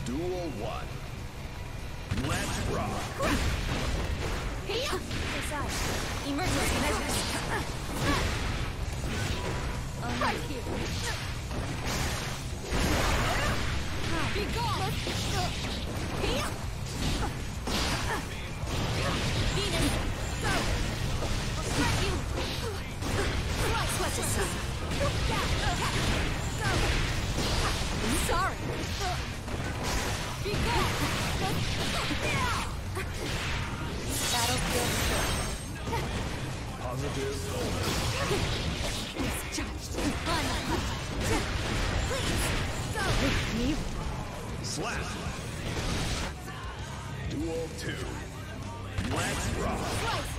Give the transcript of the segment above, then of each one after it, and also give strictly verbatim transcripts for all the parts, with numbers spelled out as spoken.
Duel one. Let's rock. Decide. Emergency measures. Right here. Be gone. Venus, go. Let you. Sweat aside. Go. I'm sorry. Be gone. Battlefield start. Positive bonus. It's judged. Please, go. With me. Slap. Duel two. Let's rock. Slice.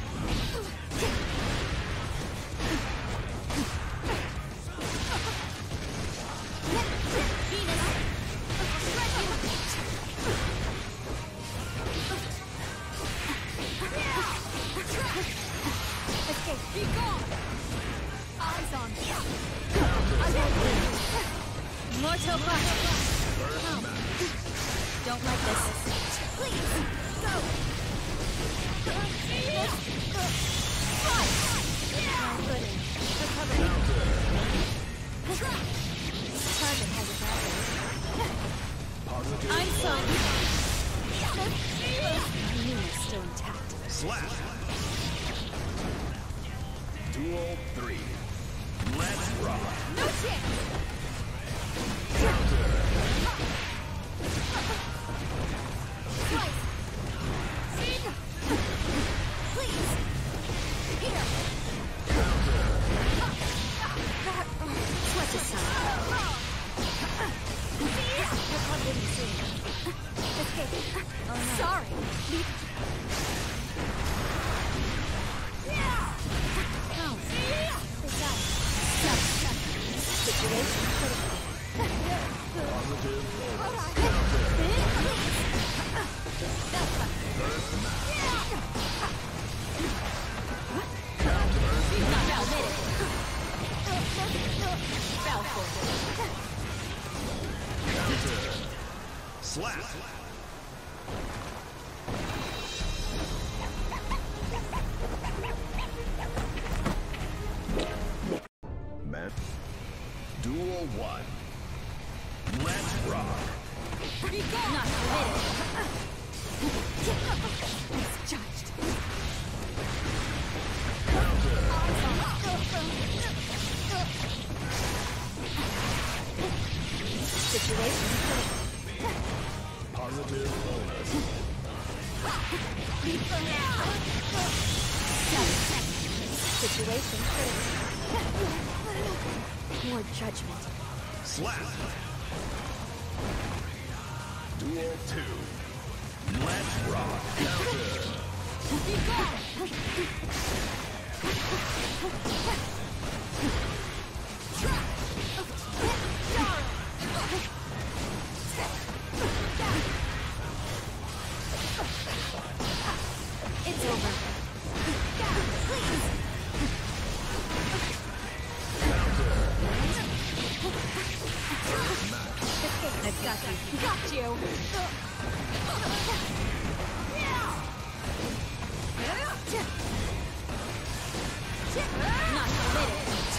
Venus. Escape. Be gone. Eyes on me. Mortal Bite. Don't like this. Please, go. Fight. My footing. Recovery. Target has advantage. Positive I'm bonus. sorry. My knee is still intact. Slap. Duel three. Let's rock. No chance. Slice. Please. Here. Sweat aside. Recovery soon. Escape. Oh, no. Sorry. No. Decide. Stop. Situation critical. Positive bonus. That's right. First match. Not outwitted. Fell forward. Counter. Slap. Man. Duel one. Let's rock. Be gone. Not permitted. It's judged. Situation critical. Positive bonus. Situation critical. More judgment. Slap. Duel two. Let's rock. Counter. Be gone. It's over. Please. I've got you. Got you. Not permitted.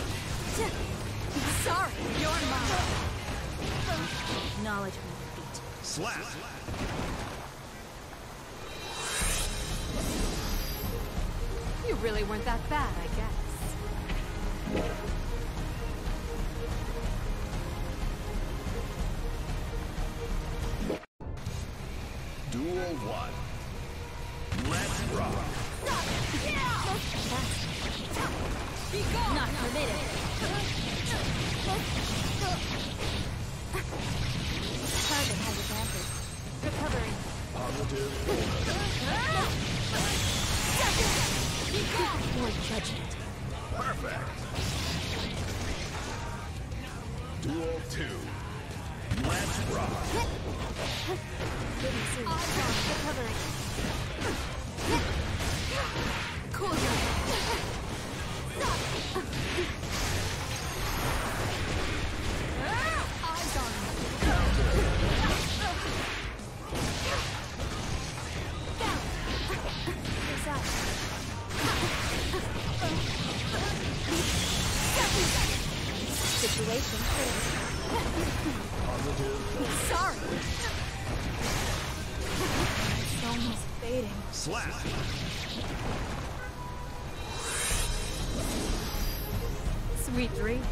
Sorry, you're mine. Knowledge will defeat. Slap. You really weren't that bad, I guess. Duel one. Let's rock. Be gone. Not permitted. Target has advantage. Recovering. Positive bonus. Be gone. More judgment. Perfect. Duel two. Let's rock. Getting soon. Recovering. Cool your Eyes on me. waiting. Slap. Sweet dreams.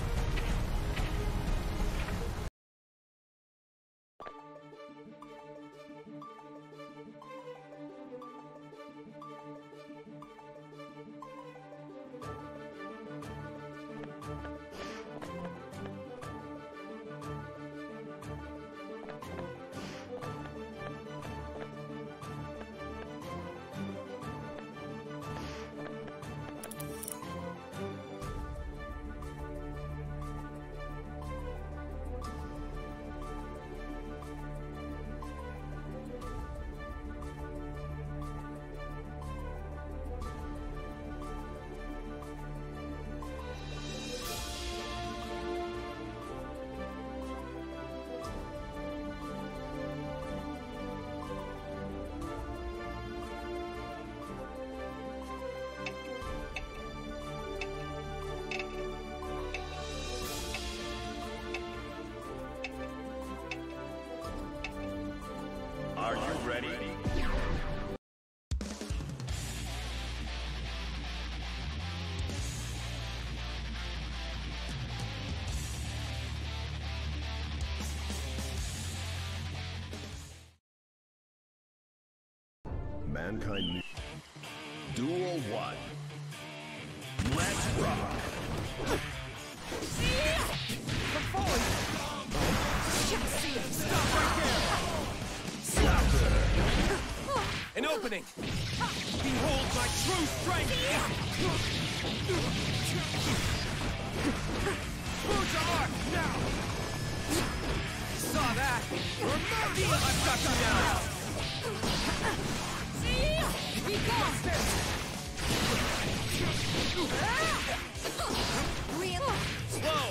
Are you ready? Mankind. Duel one. Let's rock. Stop right there! An opening! Behold my true strength! Fuja Arc, now! Saw that! Remember, I've got you now! Be gone! Real. Slow!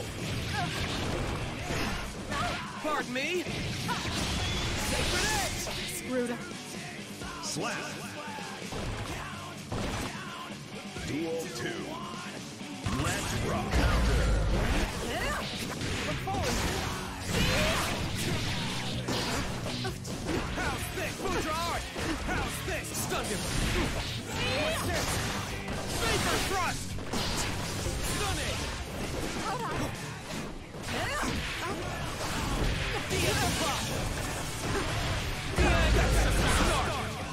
Pardon me? Sacred Edge! Screwed up. Slap. Duel two. Let's rock. Counter. How's this? Fuja Arc! How's this? Stun him! What's this? Vapor Thrust! Stunning! Hold on. The Echo Pop! That's just the start!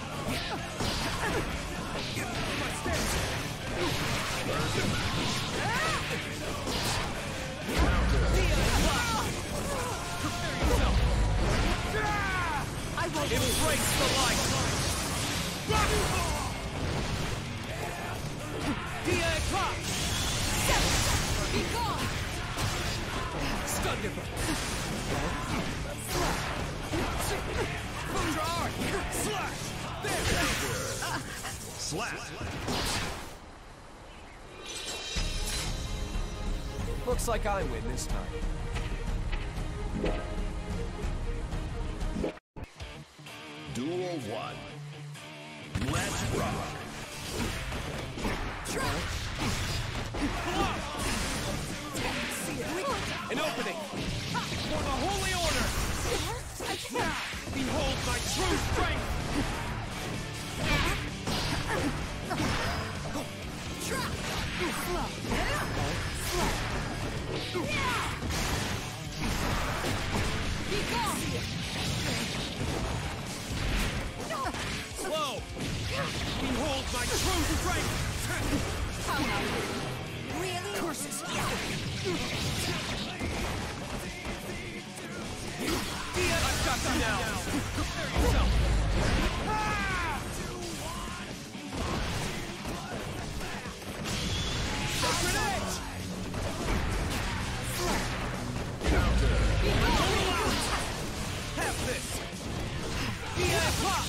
I won't Embrace the light! Dia Pop! be gone! Stun Dipper! Fuja Arc! Slash! There! Slap. Looks like I win this time. Duel one. Let's rock. An opening! For the Holy Order! I can't. Behold my true strength! Drop. Slow. Slow. Be gone. Slow! Behold my true strength! How now? Really? Curses! I've got you now! Prepare yourself! Ah! Sacred Edge! Have this! Dia Pop!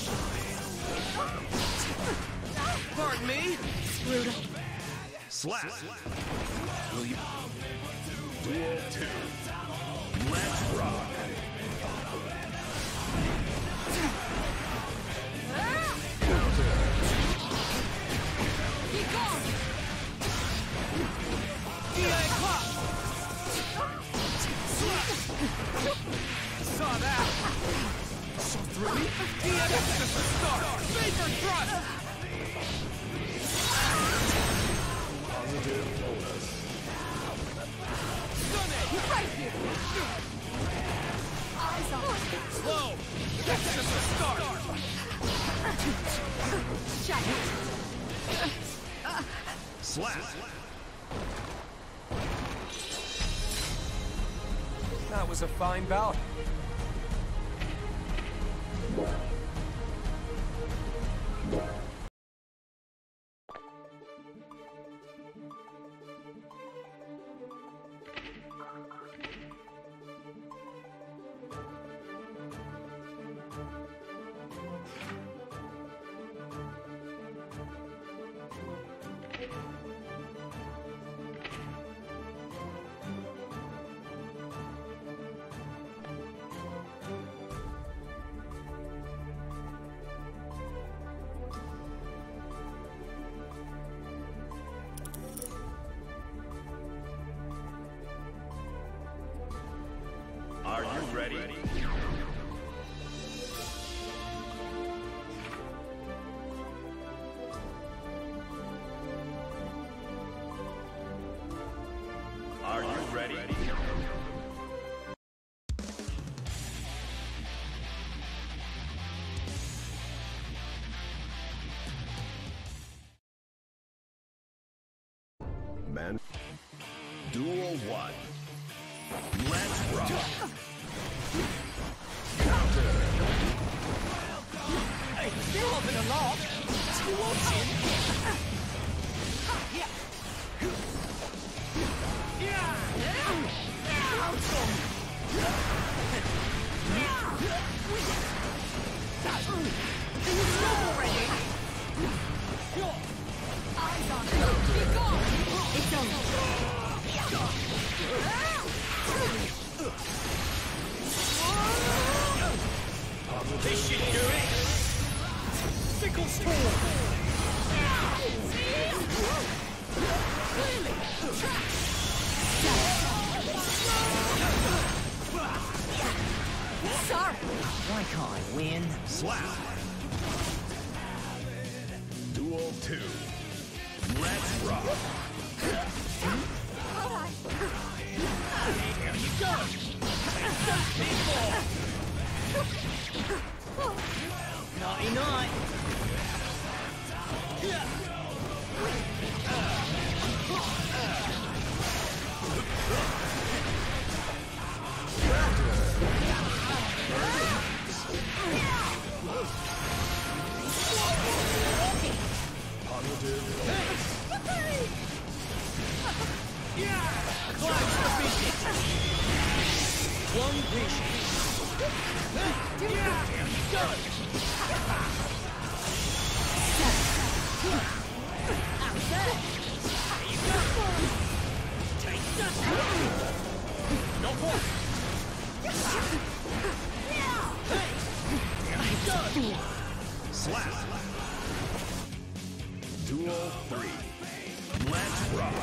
Pardon me? Screwed up. Slap. Will you? Duel two. Let's rock. Be gone. Dia Pop! Slap! Saw that! Really? D M X is the start! Vapor thrust! Positive bonus. Stunning! Right here. Eyes on. Slow! That's just the start! Giant. Slap. That was a fine bout. Are you ready? Are you ready? Man. Duel one. Let's rock. Hey, still up in the loft! You won't see it! Yeah! Yeah! Eyes on. Be gone. It's over. This should do it! Sickle storm! Sorry. Why can't I win? Slap. Duel two. Let's rock. All right. Here you go! People! Naughty night. Positive. Yeah! Clash the beast! One vision! Yeah! Here you go! Take that! No point! Hey! Here you go! Slap. Duel three. Let's rock.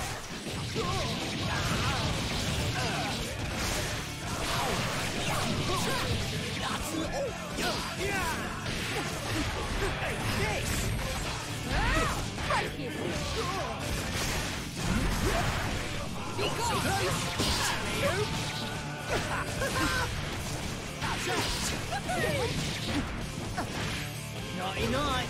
Right here. Be gone. Naughty night.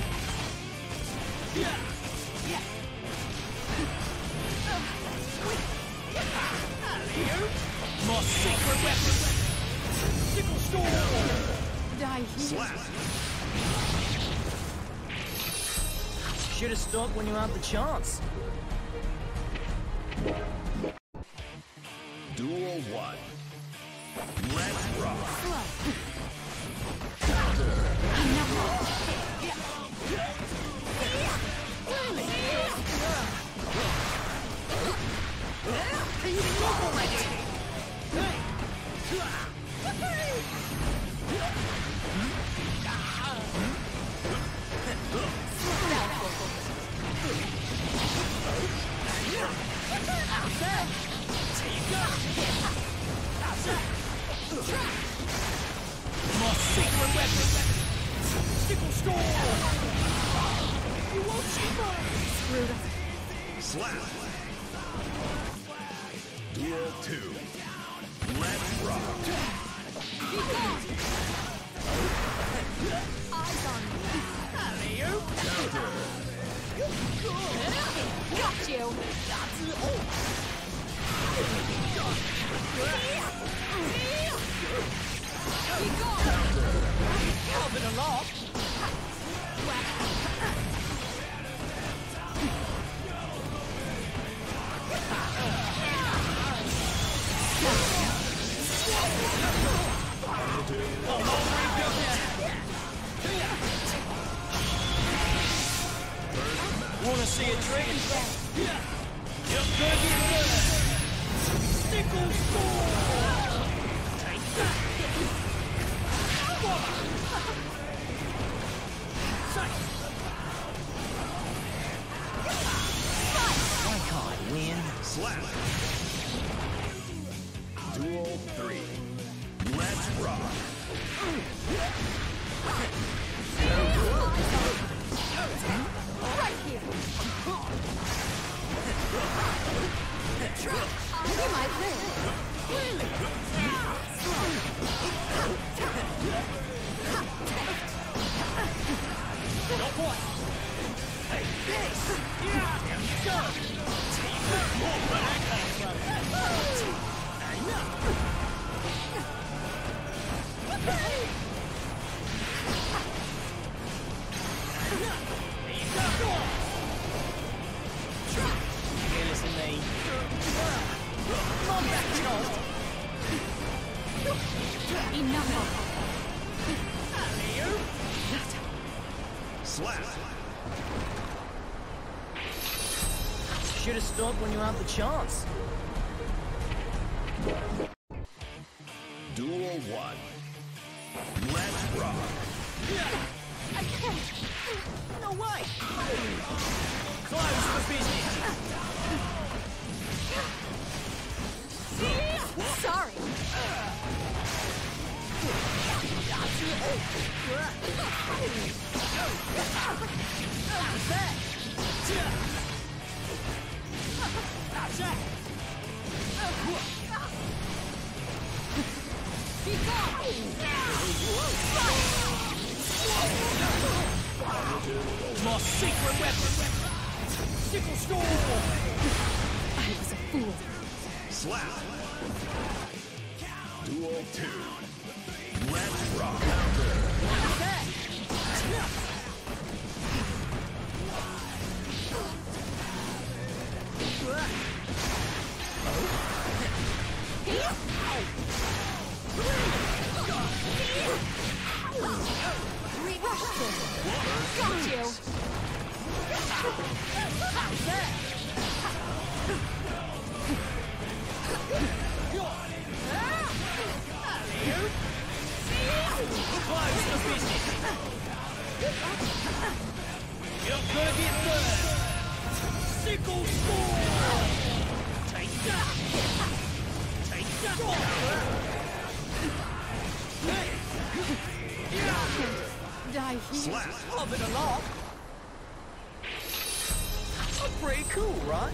More secret weapons! Sickle storm! Die here. Slap. Should have stopped when you had the chance. Duel one. Let's rock. Can you move already? More secret weapon! Sickle storm! You won't Screwed up. Slap. Duel two. Let's rock. Be gone! Eyes on me. Counter. Got you! Be gone! Covered a lot! Wanna see a trick? You're gonna get burned! Sickle storm! Take that! Why can't I win? Slap. Duel three. Let's rock. Right here! You might live. No point! Hey, this! Yeah! Go! Careless of me. Come on back, child. Enough. Slap. Should have stopped when you had the chance. Duel one. Let's rock. I can't. No way. Close for business! Sorry. Be gone. My secret weapon! Sickle storm! I was a fool. Slap. Duel two. Let's rock. Got you. Close for business! You're gonna get burned! Sickle storm! Take that! Take that! Die here. Slap. Love it a lot! I'm pretty cool, right?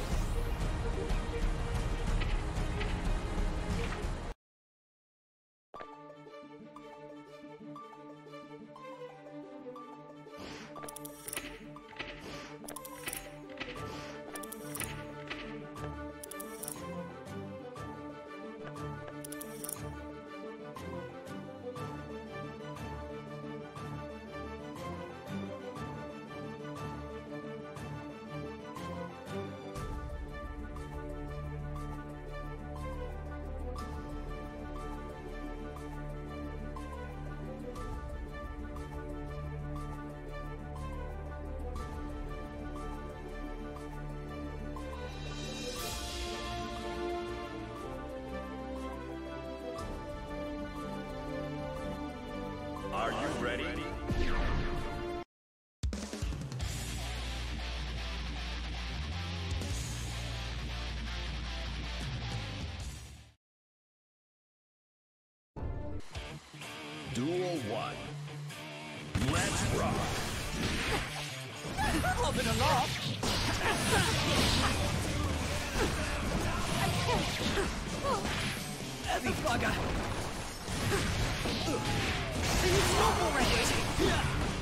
Are you ready? Duel one. Let's rock. Popping along. Heavy bugger. It's not already.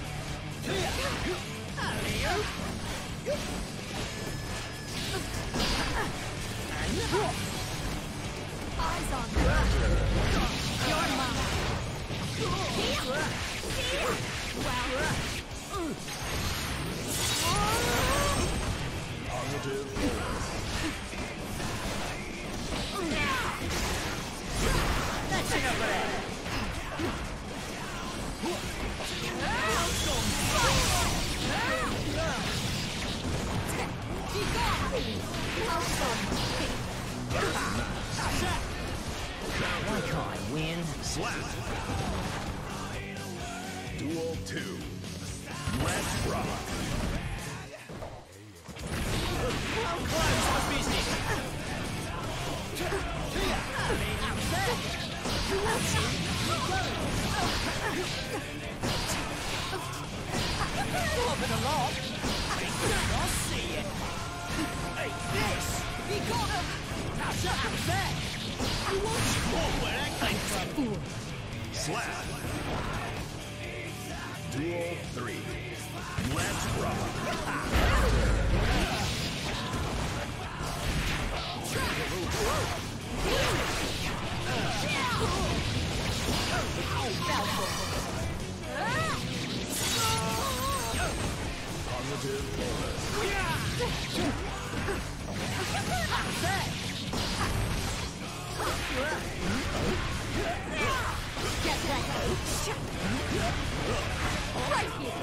Eyes on me. You're mine. Positive. That's it over there. Why can't I win? Slap. Duel two. Let's rock. How close for business? Popping along. I see it. Hey, this! You got him! How's that? How's that? You want more where that came from? Slap. Duel three. Let's rock. Positive bonus. Get ready. Right here.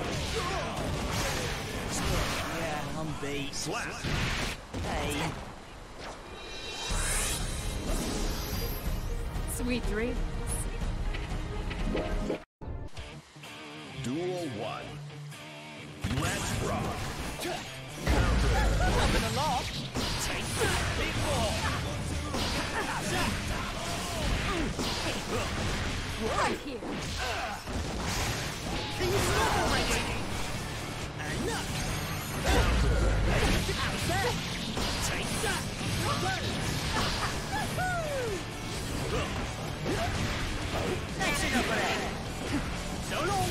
Yeah, I'm beat. Slap. Hey. Sweet dreams. Duel one. Let's rock. Popping along. Take that, big ball. How's that? Right here. It's not already. And up. How's that? Take that. That's it over there. So long.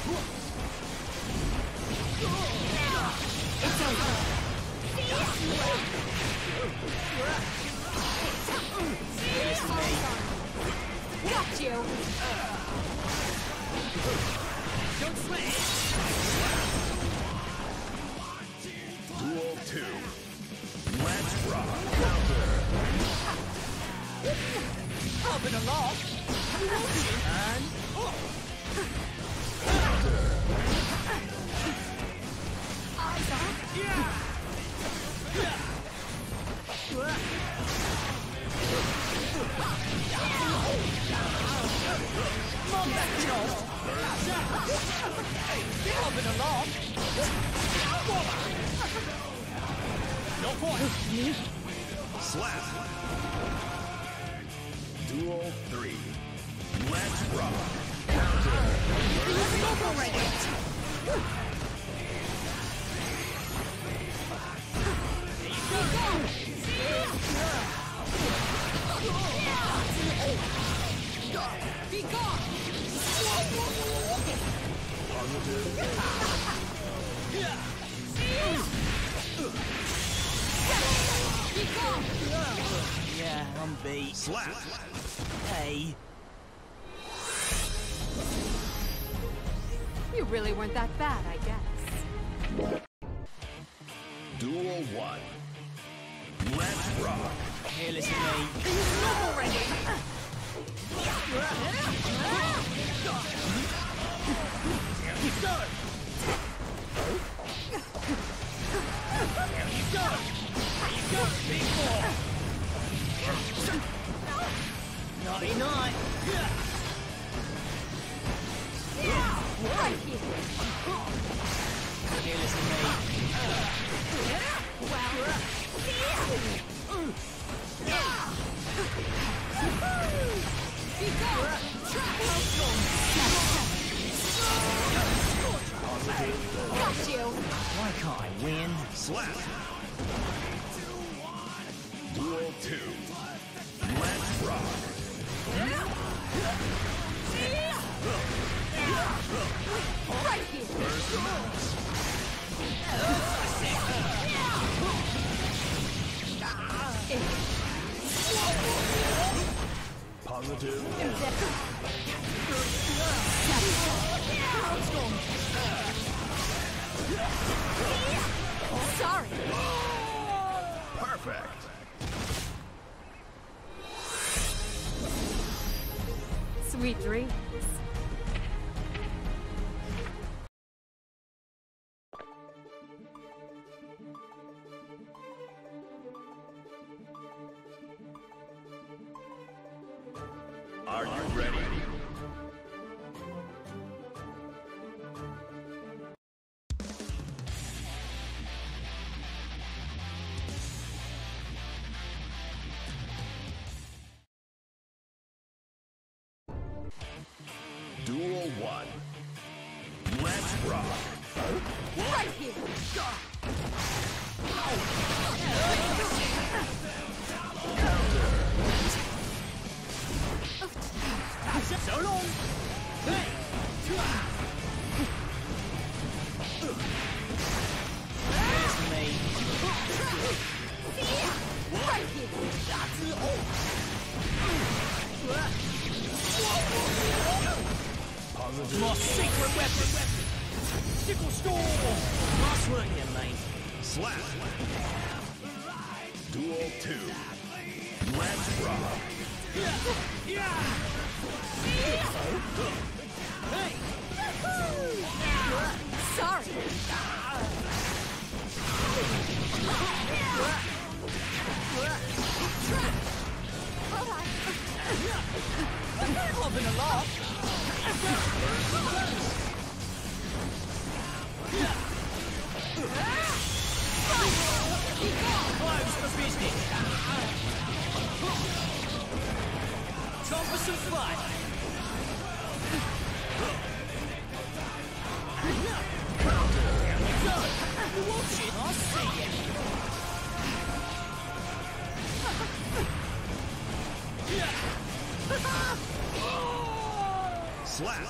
It's over. Got you. Don't sweat. Duel two. Let's rock. Popping along. And Eyes on. Mom, that job. Popping along. No point. Slap. Duel three. Let's rock. It's not already. Be gone. Be gone. Yeah, I'm beat. Slap. Hey. You really weren't that bad, I guess. Duel one. Let's rock. Here, listen to me. It's not already. You go. There you go. There you go, big boy. Naughty night. Right here. Here, listen to me. Well, be gone. Got you. Why can't I win? Slap. Duel two. Let's rock. Right here. Positive. Sorry. Perfect. Sweet dreams. Are you ready? Duel one. Let's rock. Right here. So long! Hey! There's me. Right here. Positive. My secret weapon! Sickle storm! Nice work here, mate. Slap. Duel two. Let's rock. Sorry. Hopping a lot. Close for business. Time for some fun. Watch it, I see it. Slap.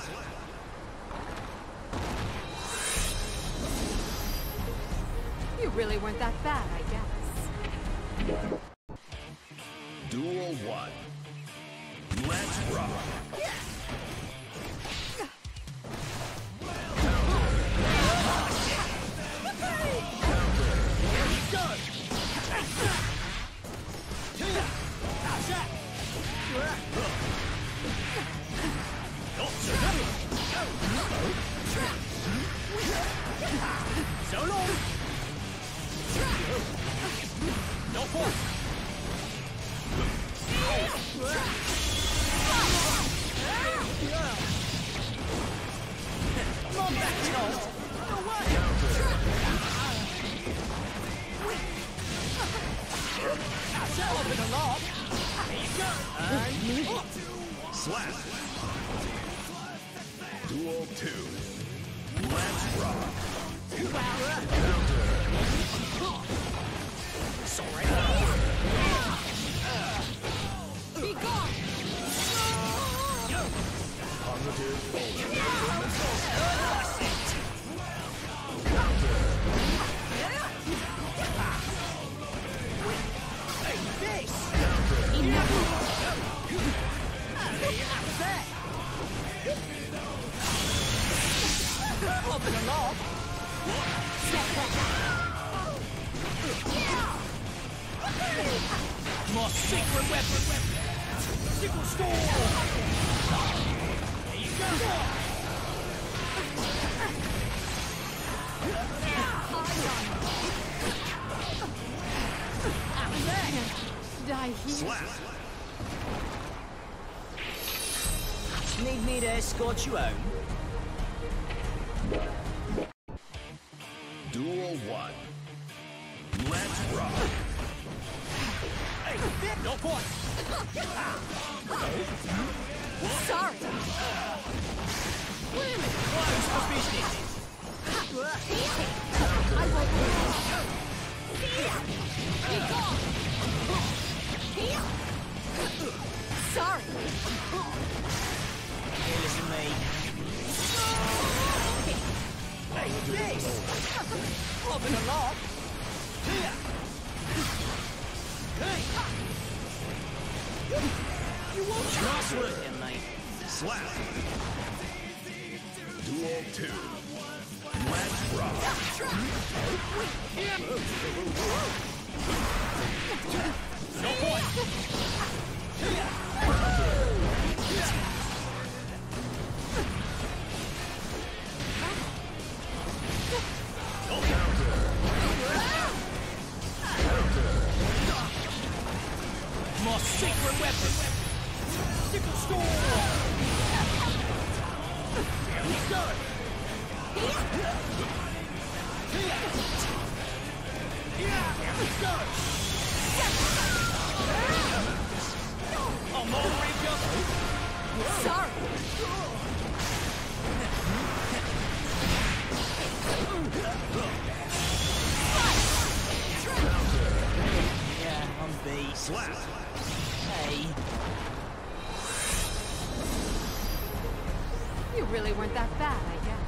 You really weren't that bad, I guess. Duel one. Let's rock. So long! No point! Come on back, Tom! No way! That's it, open a lot! Here you go! And... Slap. Duel two. Let's rock. Sorry! Be gone. Open a lot! My secret weapon! Sickle storm! There you go! Die here. Slap. Need me to escort you home? Duel one. Let's rock. Hey, no point! Sorry. Close for business! Clubbing a lot. Here. Hey. You won't nice work, then, mate. Slap. Duel two. Let's rock. No point. My secret weapon. Sickle storm. He's done. I'm already just... Sorry. Yeah, I'm beat. Slap. Hey. You really weren't that bad, I guess.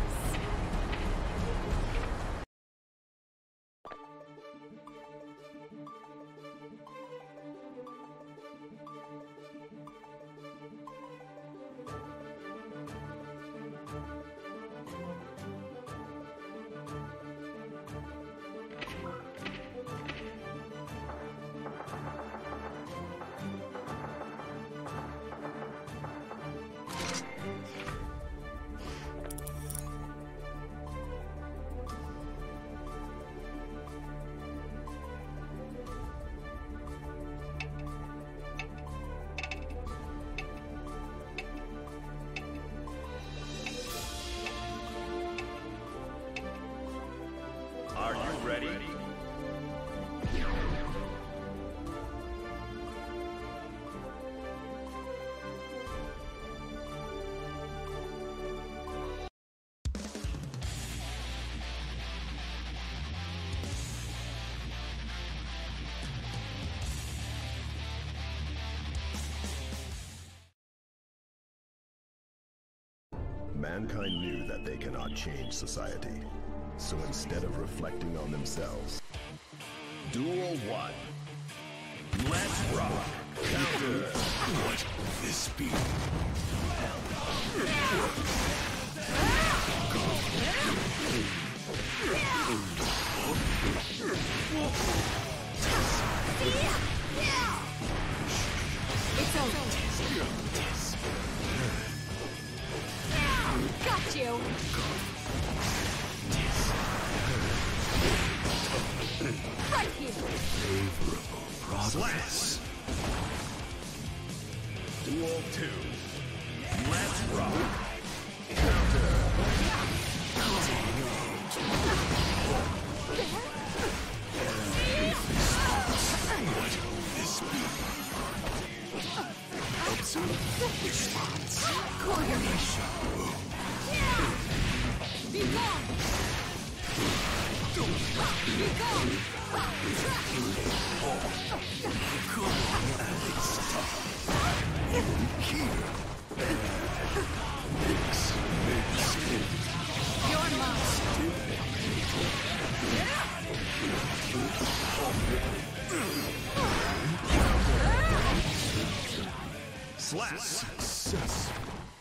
Are you ready? Mankind knew that they cannot change society. So instead of reflecting on themselves, Duel one. Let's rock. Counter. what this speed? It's over. Got you. Right here. Favorable progress. Duel two. Let's rock. Response. Corner. Be gone. Be gone. You're mine. Slap. Success.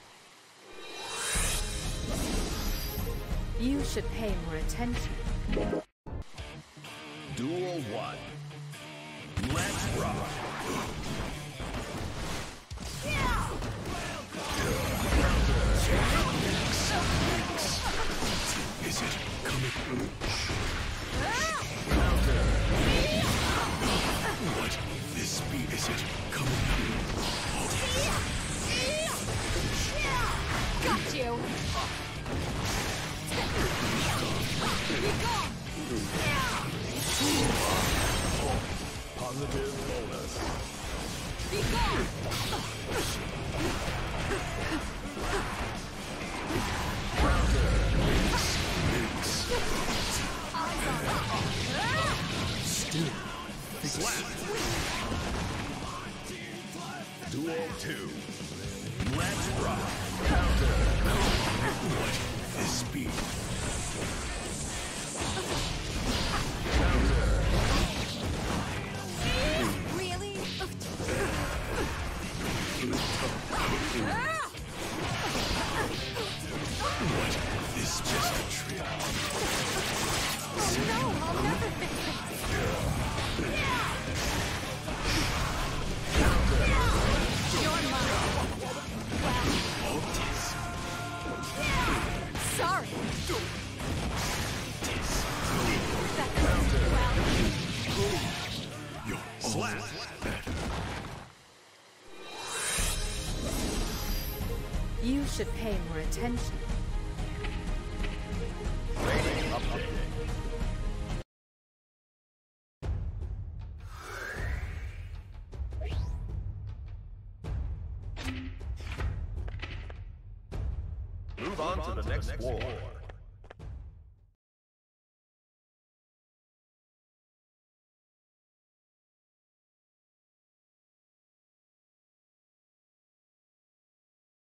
You should pay more attention. Duel one. Let's rock. Is it coming? What this speed is it coming? Got you. Be gone. Positive bonus. Be gone. Still. Slap. Duel two. Let's rock. What this speed? What? This just a trick? Oh no, I'll never fix it. You're mine. Well. Sorry. That well. Your slap. You should pay more attention. Training update. Move on to the next floor.